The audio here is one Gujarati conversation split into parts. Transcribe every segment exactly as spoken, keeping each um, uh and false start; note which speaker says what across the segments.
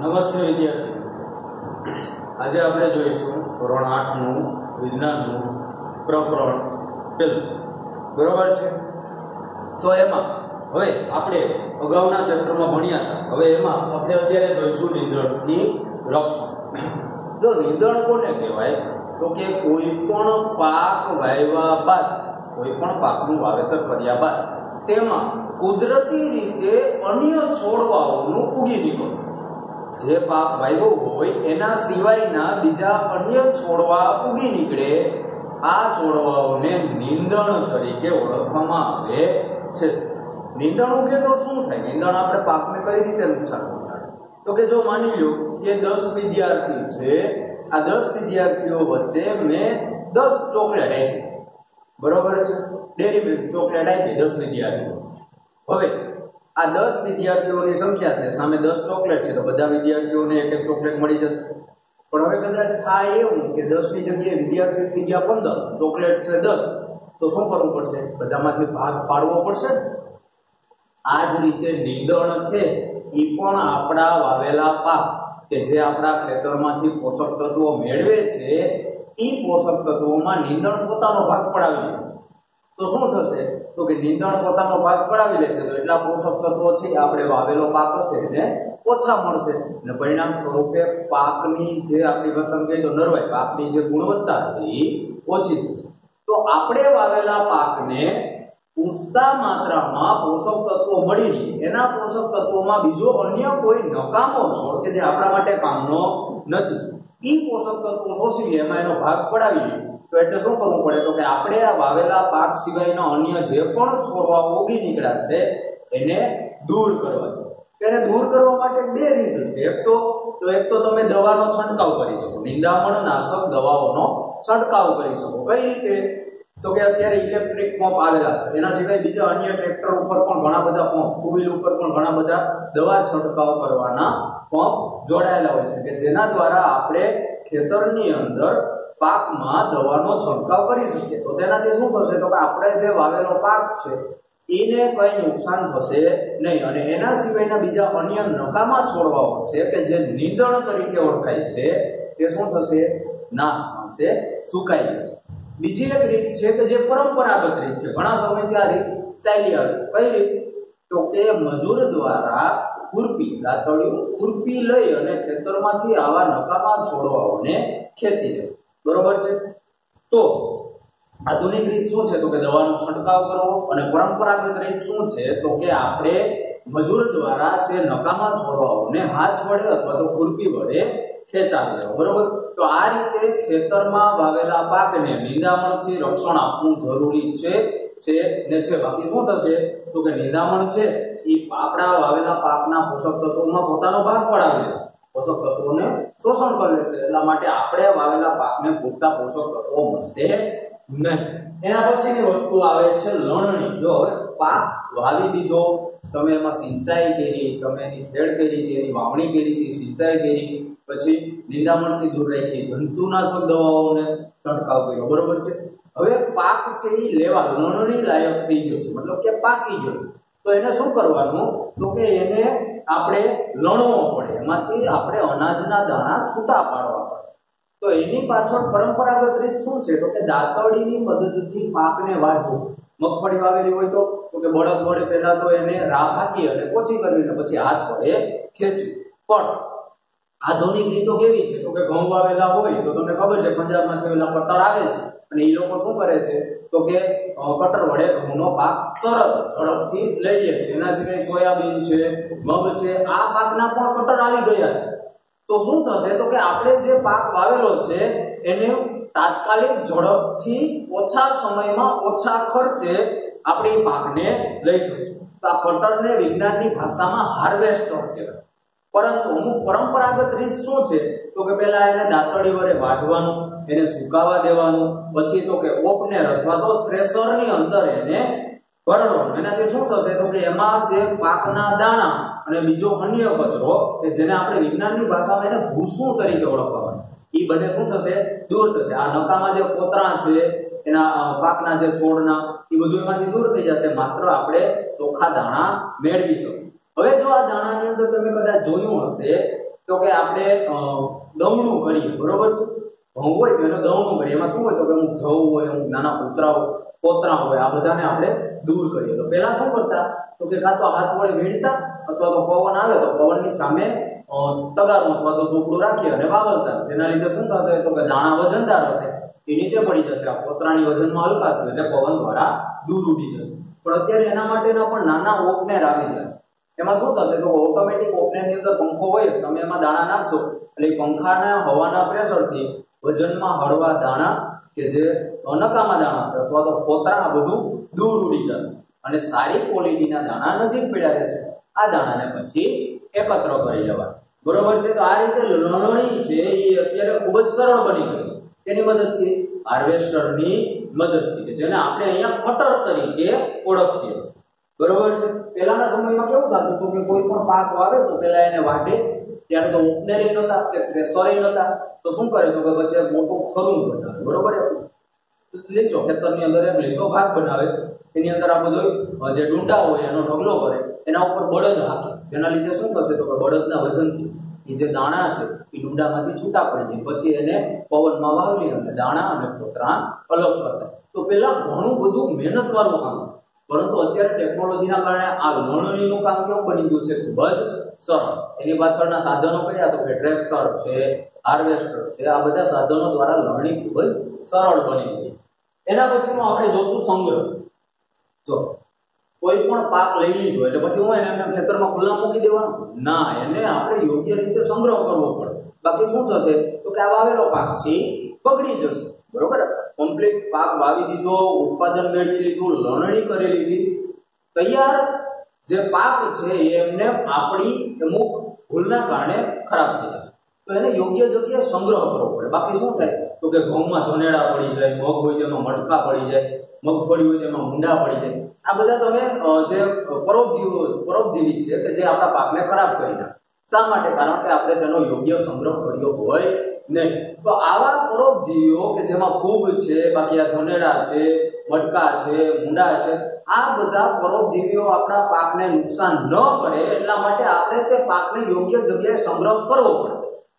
Speaker 1: નમસ્તે વિદ્યાર્થીઓ, આજે આપણે જોઈશું ધોરણ આઠ નું વિજ્ઞાનનું પ્રકરણ પહેલું. બરોબર છે? તો એમાં હવે આપણે અગાઉના ચેપ્ટરમાં ભણ્યા હતા. હવે એમાં આપણે અત્યારે જોઈશું નીંદણથી રક્ષણ. જો નીંદણ કોને કહેવાય? તો કે કોઈ પણ પાક વાવ્યા બાદ, કોઈ પણ પાકનું વાવેતર કર્યા બાદ તેમાં કુદરતી રીતે અન્ય છોડવાઓનું ઉગી નીકળવું. જે પાક વાવ્યો હોય એના સિવાયના બીજા અન્ય છોડવા ઉગી નીકળે, આ છોડવાઓને નીંદણ તરીકે ઓળખવામાં આવે છે. નીંદણ ઉગે તો શું થાય? નીંદણ આપણે પાકને કઈ રીતે નુકસાન પહોંચાડે? તો કે જો માની લો કે દસ વિદ્યાર્થી છે, આ દસ વિદ્યાર્થીઓ વચ્ચે મેં દસ ચોકલેટ આપી, બરોબર છે? ડેરી મિલ્ક ચોકલેટ આપી દસ વિદ્યાર્થીઓ. હવે આ દસ વિદ્યાર્થીઓની સંખ્યા છે, સામે દસ ચોકલેટ છે, તો બધા વિદ્યાર્થીઓને એક એક ચોકલેટ મળી જશે. પણ હવે કદાચ થાય એવું કે દસ ની જગ્યાએ વિદ્યાર્થી થઈ ગયા પંદર, ચોકલેટ છે દસ, તો શું કરવું પડશે? બધામાંથી ભાગ પાડવો પડશે. આ જ રીતે નીંદણ છે એ પણ આપણા વાવેલા પાક કે જે આપણા ખેતરમાંથી પોષક તત્વો મેળવે છે, એ પોષક તત્વોમાં નીંદણ પોતાનો ભાગ પડાવી લે. તો શું થશે? તો કે નીંદણ પોતાનો ભાગ પડાવી લેશે તો એટલા પોષક તત્વો છે આપણે વાવેલો પાક હશે એને ઓછા મળશે, અને પરિણામ સ્વરૂપે પાકની જે આપણી ભાષામાં કહીએ તો નરવાઈ, પાકની જે ગુણવત્તા છે એ ઓછી થશે. તો આપણે વાવેલા પાકને પૂરતા માત્રામાં પોષક તત્વો મળી રહે, એના પોષક તત્વોમાં બીજો અન્ય કોઈ નકામો છોડ કે જે આપણા માટે કામનો નથી, એ પોષક તત્વો શોષી લે, એમાં એનો ભાગ પડાવી લે. તો એટલે શું કરવું પડે? તો કે આપણે આ વાવેલા પાક સિવાયના અન્ય જે પણ છોડવા ઉગી નીકળ્યા છે એને દૂર કરવા છે. એને દૂર કરવા માટે બે રીત છે. એક તો તો એક તો તમે દવાનો છંટકાવ કરી શકો, નિંદામણ નાશક દવાઓનો છંટકાવ કરી શકો. કઈ રીતે? તો કે અત્યારે ઇલેક્ટ્રિક પંપ આવેલા છે, એના સિવાય બીજા અન્ય ટ્રેક્ટર ઉપર પણ ઘણા બધા પંપ, ટુ વ્હીલ ઉપર પણ ઘણા બધા દવા છંટકાવ કરવાના પંપ જોડાયેલા હોય છે કે જેના દ્વારા આપણે ખેતરની અંદર પાકમાં દવાનો છંટકાવ કરી શકીએ. તો તેનાથી શું થશે? તો કે આપણે જે વાવેલો પાક છે એને કઈ નુકસાન થશે નહીં, અને એના સિવાયના બીજા અન્ય નકામા છોડવાઓ છે કે જે નીંદણ તરીકે ઓળખાય છે તે શું થશે? નાશ પામશે, સુકાઈ જશે. બીજી એક રીત છે કે જે પરંપરાગત રીત છે, ઘણા સમયથી આ રીત ચાલી આવે છે. કઈ રીત? તો કે મજૂર દ્વારા ખુરપી, દાંતડિયું ખુરપી લઈ અને ખેતરમાંથી આવા નકામા છોડવાઓને ખેંચી લે. બરોબર છે? તો આધુનિક રીત શું છે? તો કે દવાનો છંટકાવ કરવો. અને પરંપરાગત રીત શું છે? તો કે આપણે મજૂર દ્વારા તે નકામા છોડવાઓને હાથ વડે અથવા તો ખુરપી વડે ખેંચાવી લેવો. બરોબર? તો આ રીતે ખેતરમાં વાવેલા પાકને નિંદામણથી રક્ષણ આપવું જરૂરી છે છે ને છે. બાકી શું થશે? તો કે નિંદામણ છે એ આપણા વાવેલા પાકના પોષક તત્વોમાં પોતાનો ભાગ પડાવી લેશે, પોષક તત્વોને શોષણ કરી લેશે. એટલા માટે આપણે વાવેલા પાકને પૂરતા પોષક તત્વો મળશે નહીં. એના પછીની વસ્તુ આવે છે લણણી. જો હવે પાક વાવી દીધો, તમે એમાં સિંચાઈ કરી, તમે એની ખેડ કરી, એની વાવણી કરી, સિંચાઈ કરી, પછી નિંદામણથી દૂર રાખી, જંતુનાશક દવાઓને છંટકાવ કર્યો. બરોબર છે? હવે પાક છે એ લેવા લણણી લાયક થઈ ગયો છે, મતલબ કે પાકી ગયો છે. તો એને શું કરવાનું? તો કે એને આપણે લણવો પડે, એમાંથી આપણે અનાજના દાણા છૂટા પાડવા પડે. તો એની પાછળ પરંપરાગત રીત શું છે? તો કે દાંતડીની મદદથી પાકને વાઢવું. મગફળી વાવેલી હોય તો કે બળદ વડે પહેલા તો એને રાહ ભાગી અને ઓછી કરવી, પછી હાથ વડે ખેંચવી. પણ આધુનિક રીતો કેવી છે? તો કે ઘઉં વાવેલા હોય તો તમને ખબર છે પંજાબમાંથી પેલા કટર આવે છે, અને એ લોકો શું કરે છે? તો કે કટર વડે ઘઉંનો પાક તરત ઝડપથી લઈ લે છે. એના સિવાય સોયાબીન છે, મગ છે, આ પાકના પણ કટર આવી ગયા છે. તો શું થશે? તો કે આપણે જે પાક વાવેલો છે એને તાત્કાલિક ઝડપથી ઓછા સમયમાં ઓછા ખર્ચે આપણે એ પાકને લઈ શકીશું. તો આ કટરને વિજ્ઞાનની ભાષામાં હાર્વેસ્ટર કહેવાય. પરંતુ અમુક પરંપરાગત રીત શું છે? તો કે પહેલા એને દાંતડી વડે વાઢવાનું, એને સુકાવા દેવાનું, પછી તો કે ઓપનેર અથવા તો થ્રેશરની અંદર એને ભરવાનું. એનાથી શું થશે? તો કે એમાં જે પાકના દાણા અને બીજો અન્ય કચરો કે જેને આપણે વિજ્ઞાનની ભાષામાં એને ભૂસું તરીકે ઓળખવામાં, એ બંને શું થશે? દૂર થશે. આ નકામા જે ફોતરા છે એના પાકના જે છોડના, એ બધું એમાંથી દૂર થઈ જશે. માત્ર આપણે ચોખ્ખા દાણા મેળવી શકશું. હવે જો આ દાણાની અંદર તમે કદાચ જોયું હશે તો કે આપણે દવણું કરીએ, બરોબર છે? ઘઉં હોય તો એનું દવણું કરીએ. એમાં શું હોય તો કે અમુક જવ હોય, અમુક નાના કૂતરા કોતરા હોય, આ બધાને આપણે દૂર કરીએ. તો પહેલા શું કરતા તો કે કાં તો હાથ વડે વીણતા અથવા તો પવન આવે તો પવનની સામે તગારું અથવા તો સોપડું રાખી અને વાવલતા. જેના લીધે શું થશે તો કે દાણા વજનદાર હશે, એ નીચે પડી જશે, આ કોતરાની વજનમાં હલકા છે એટલે પવન દ્વારા દૂર ઉડી જશે. પણ અત્યારે એના માટેના પણ નાના ઓપનેર આવી ગયા છે. એમાં શું થશે તો ઓટોમેટિક ઓપનેરની અંદર પંખો હોય, તમે એમાં દાણા નાખશો એટલે પંખાના હવાના પ્રેશરથી વજનમાં હળવા દાણા કે જે નકામા દાણા છે અથવા તો કોતરા બધું દૂર ઉડી જશે અને સારી ક્વોલિટીના દાણા નજીક પડ્યા રહેશે. આ દાણાને પછી એકત્ર કરી લેવા, બરોબર છે? તો આ રીતે લણણી છે એ અત્યારે ખૂબ જ સરળ બની ગઈ છે. તેની મદદથી હાર્વેસ્ટરની મદદથી, કે જેને આપણે અહીંયા કટર તરીકે ઓળખીએ છીએ, બરોબર છે? પહેલાના સમયમાં કેવું થતું હતું કે કોઈ પણ પાક વાવે તો પહેલા એને વાઢે, ત્યારે તો ઓપનેરી નહોતા કે થ્રેશરે નહોતા, તો શું કરે તો કે પછી એક મોટું ખરું બનાવે, બરોબર? લીસો ખેતરની અંદર એક લીસો ભાગ બનાવે, એની અંદર આ બધો જે ડુંડા હોય એનો ઢગલો કરે, એના ઉપર બળદ હાકે, જેના લીધે શું થશે તો કે બળદના વજનથી એ જે દાણા છે એ ડુંડામાંથી છૂટા પડી જાય. પછી એને પવનમાં વાવલી અને દાણા અને કોતરા અલગ કરતા. તો પેલા ઘણું બધું મહેનત વાળું કામ, પરંતુ અત્યારે ટેકનોલોજીના કારણે આ લણણીનું કામ કેવું બની ગયું છે? ખૂબ જ સરળ. એની પાછળના સાધનો કયા તો કે ટ્રેક્ટર છે, હાર્વેસ્ટર છે, આ બધા સાધનો દ્વારા લણણી ખૂબ જ સરળ બની ગઈ. એના પછીનું આપણે જોશું સંગ્રહ. જો કોઈ પણ પાક લઈ લીધો એટલે પછી હું એને ખેતરમાં ખુલ્લા મૂકી દેવાનું ના, એને આપણે યોગ્ય રીતે સંગ્રહ કરવો પડે. બાકી શું થશે તો કે આ વાવેલો પાક છે બગડી જશે, બરોબર? કમ્પ્લીટ પાક વાવી દીધો, ઉત્પાદન મેળવી લીધું, લણણી કરી લીધી, તૈયાર જે પાક છે એમને આપણી અમુક ભૂલના કારણે ખરાબ થઈ જશે. તો એને યોગ્ય જગ્યાએ સંગ્રહ કરવો પડે. બાકી શું થાય તો કે ઘઉંમાં ધનેડા પડી જાય, મગ હોય તેમાં મટકા પડી જાય, મગફળી હોય તેમાં મુંડા પડી જાય. આ બધા તમે જે પરોપજીવો પરોપજીવી છે કે જે આપણા પાકને ખરાબ કરી નાખે. શા માટે? કારણ કે આપણે તેનો યોગ્ય સંગ્રહ કર્યો હોય નહીં. તો આવા પરોપજીવીઓ કે જેમાં ફૂગ છે, બાકી આ ધનેડા છે, મટકા છે, મુંડા છે, આ બધા પરોપજીવીઓ આપણા પાકને નુકસાન ન કરે એટલા માટે આપણે તે પાકને યોગ્ય જગ્યાએ સંગ્રહ કરવો પડે.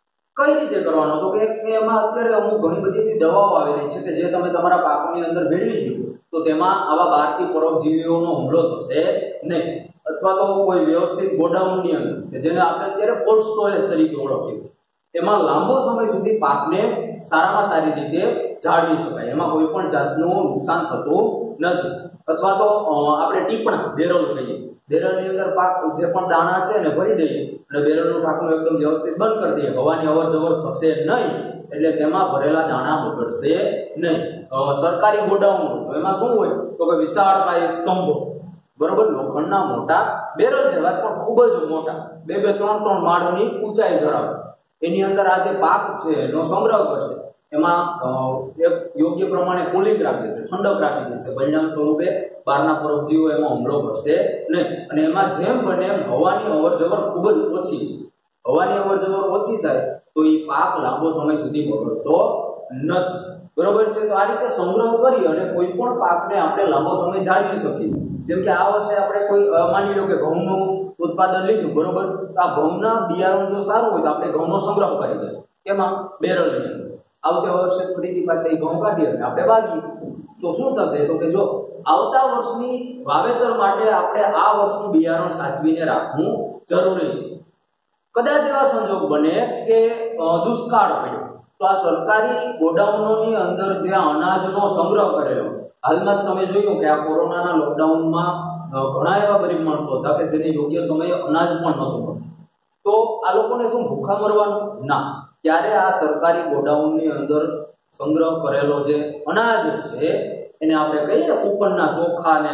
Speaker 1: કઈ રીતે કરવાનો તો કે એમાં અત્યારે અમુક ઘણી બધી દવાઓ આવેલી છે કે જે તમે તમારા પાકની અંદર ભેળવી દો તો તેમાં આવા બહારથી પરોપજીવીઓનો હુમલો થશે નહીં. અથવા તો કોઈ વ્યવસ્થિત ગોડાઉનની અંદર કે જેને આપણે અત્યારે કોલ્ડ સ્ટોરેજ તરીકે ઓળખીએ, એમાં લાંબો સમય સુધી પાકને સારામાં સારી રીતે જાળવી શકાય, એમાં કોઈ પણ જાતનું નુકસાન થતું નથી. અથવા તો આપણે ટીપણા બેરલ કહીએ, બેરલની અંદર પાક જે પણ દાણા છે એને ભરી દઈએ અને બેરલનું ઢાંકણું એકદમ વ્યવસ્થિત બંધ કરી દઈએ, હવાની અવર જવર થશે નહીં એટલે તેમાં ભરેલા દાણા બગડશે નહીં. સરકારી ગોડાઉન તો એમાં શું હોય તો કે વિશાળકાય સ્તંભો, બરોબર, લોખંડના મોટા બેરલ જેવા પણ ખૂબ જ મોટા, બે બે ત્રણ ત્રણ માળની ઊંચાઈ ધરાવે, એની અંદર આ જે પાક છે એનો સંગ્રહ કરશે, એમાં એક યોગ્ય પ્રમાણે કુલિંગ રાખે છે, ઠંડક રાખી દેશે, પરિણામ સ્વરૂપે બહારના પરોપજીવો એમાં હુમલો કરશે નહીં. અને એમાં જેમ બને એમ હવાની અવર જવર ખૂબ જ ઓછી, હવાની અવર જવર ઓછી થાય તો એ પાક લાંબો સમય સુધી બગડતો નથી, બરોબર છે? તો આ રીતે સંગ્રહ કરી અને કોઈ પણ પાકને આપણે લાંબો સમય જાળવી શકીએ. જેમ કે આ વર્ષે આપણે કોઈ માની લો કે ઘઉંનું ઉત્પાદન લીધું, બરોબર, તો આ ઘઉંના બિયારણ જો સારું હોય તો આપણે ઘઉંનો સંગ્રહ કરી દઈશું, કેમાં? બેરલની અંદર. આવતા વર્ષે ફરીથી પાછા એ ઘઉં કાઢી અને આપણે વાવીએ તો શું થશે તો કે જો આવતા વર્ષની વાવેતર માટે આપણે આ વર્ષનું બિયારણ સાચવીને રાખવું જરૂરી છે. કદાચ એવા સંજોગ બને કે દુષ્કાળ પડ્યો તો આ સરકારી ગોડાઉનોની અંદર જે અનાજનો સંગ્રહ કરેલો, હાલમાં તમે જોયું કે આ કોરોનાના લોકડાઉનમાં ઘણા એવા ગરીબ માણસો હતા કે જેને યોગ્ય સમયે અનાજ પણ નહોતું મળતું, તો આ લોકોને શું ભૂખા મરવાનું? ના. ત્યારે આ સરકારી ગોડાઉનની અંદર સંગ્રહ કરેલો જે અનાજ છે એને આપણે કહીએ કૂપનના ચોખા ને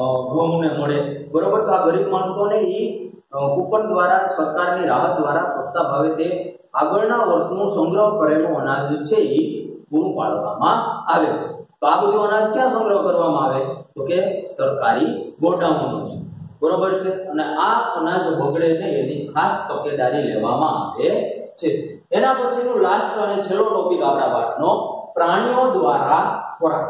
Speaker 1: ઘઉંને મળે, બરોબર, તો આ ગરીબ માણસોને એ કૂપન દ્વારા સરકારની રાહત દ્વારા સસ્તા ભાવે તે આગળના વર્ષનું સંગ્રહ કરેલું અનાજ છે એ પૂરું પાડવામાં આવે છે. તો આ બધું અનાજ ક્યાં સંગ્રહ કરવામાં આવે તો કે સરકારી ગોડાઉનોની, બરોબર છે? અને આ અનાજ બગડે નહીં એની ખાસ તકેદારી લેવામાં આવે છે. એના પછીનું લાસ્ટ અને છેલ્લો ટોપિક આપણા પાઠનો પ્રાણીઓ દ્વારા ખોરાક.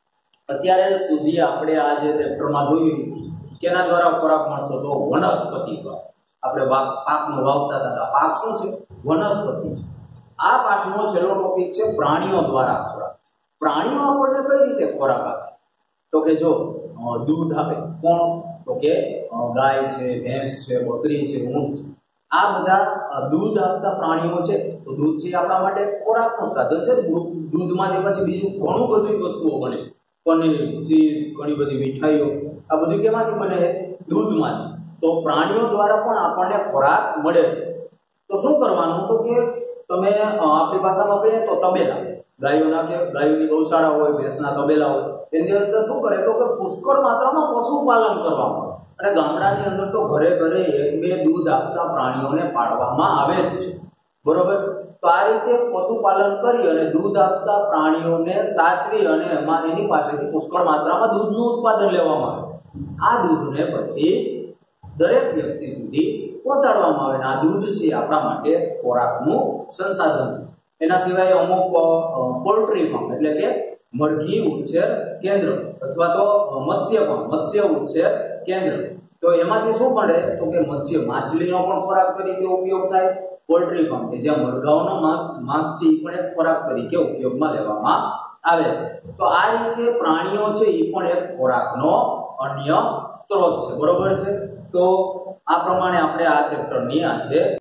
Speaker 1: અત્યારે સુધી આપણે આ જે ચેપ્ટરમાં જોયું કેના દ્વારા ખોરાક મળતો તો વનસ્પતિ દ્વારા, આપણે પાકનો વાવતા હતા, પાક શું છે? વનસ્પતિ છે. આ પાઠનો છેલ્લો ટોપિક છે પ્રાણીઓ દ્વારા ખોરાક. પ્રાણીઓ આપણને કઈ રીતે ખોરાક આપે? તો કે જો દૂધ આપે. કોણ? તો કે ગાય છે, ભેંસ છે, બકરી છે, ઊંટ છે. આ બધા દૂધ આપતા પ્રાણીઓ છે. તો દૂધ છે આપણા માટે ખોરાકનું સાધન છે. દૂધમાંથી પછી બીજું ઘણું બધી વસ્તુઓ બને, પનીર, ચીઝ, ઘણી બધી મીઠાઈઓ. આ બધું કેમાંથી બને? દૂધમાંથી. તો પ્રાણીઓ દ્વારા પણ આપણને ખોરાક મળે છે. તો શું કરવાનું? તો કે તમે આપણી ભાષામાં કહીએ તો તબેલા, ગાયોના કે ગાયોની ગૌશાળા હોય, ભેંસના તબેલા હોય, એની અંદર શું કરે? તો કે પુષ્કળ માત્રામાં પશુપાલન કરવામાં આવે. અને ગામડાની અંદર તો ઘરે ઘરે એક બે દૂધ આપતા પ્રાણીઓને પાળવામાં આવે જ છે. બરોબર? તો આ રીતે પશુપાલન કરી અને દૂધ આપતા પ્રાણીઓને સાચવી અને એમાં એની પાસેથી પુષ્કળ માત્રામાં દૂધનું ઉત્પાદન લેવામાં આવે છે. આ દૂધને પછી દરેક વ્યક્તિ સુધી પહોંચાડવામાં આવે. આ દૂધ છે આપણા માટે ખોરાકનું સંસાધન છે. એના સિવાય અમુક પોલ્ટ્રી ફાર્મ એટલે કે મરઘી ઉછેર કેન્દ્ર અથવા તો મત્સ્ય ફાર્મ, મત્સ્ય ઉછેર કેન્દ્ર. તો એમાંથી શું મળે? તો કે મત્સ્ય માછલીનો પણ ખોરાક તરીકે ઉપયોગ થાય. પોલ્ટ્રી ફાર્મ કે જ્યાં મરઘાઓનો માંસ માંસ છે એ પણ એક ખોરાક તરીકે ઉપયોગમાં લેવામાં આવે છે. તો આ રીતે પ્રાણીઓ છે એ પણ એક ખોરાકનો અન્ય સ્ત્રોત છે. બરોબર છે? તો આ પ્રમાણે આપણે આ ચેપ્ટરની આજે